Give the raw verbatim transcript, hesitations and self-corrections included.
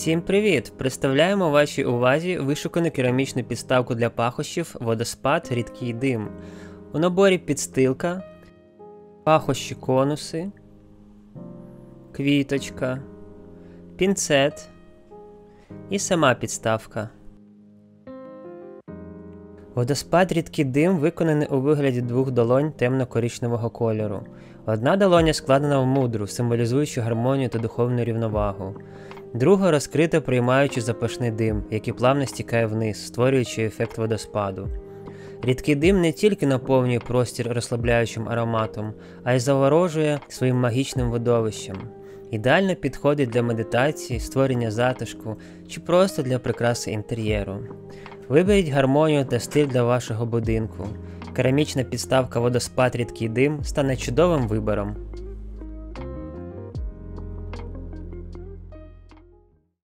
Всім привіт! Представляємо вашій увазі вишукану керамічну підставку для пахощів «Водоспад. Рідкий дим». У наборі підстилка, пахощі конуси, квіточка, пінцет і сама підставка. Водоспад «Рідкий дим» виконаний у вигляді двох долонь темно-коричневого кольору. Одна долоня складена в мудру, символізуючи гармонію та духовну рівновагу. Друга розкрита, приймаючи запашний дим, який плавно стікає вниз, створюючи ефект водоспаду. Рідкий дим не тільки наповнює простір розслабляючим ароматом, а й заворожує своїм магічним видовищем. Ідеально підходить для медитації, створення затишку чи просто для прикраси інтер'єру. Виберіть гармонію та стиль для вашого будинку. Керамічна підставка «Водоспад. Рідкий дим» стане чудовим вибором.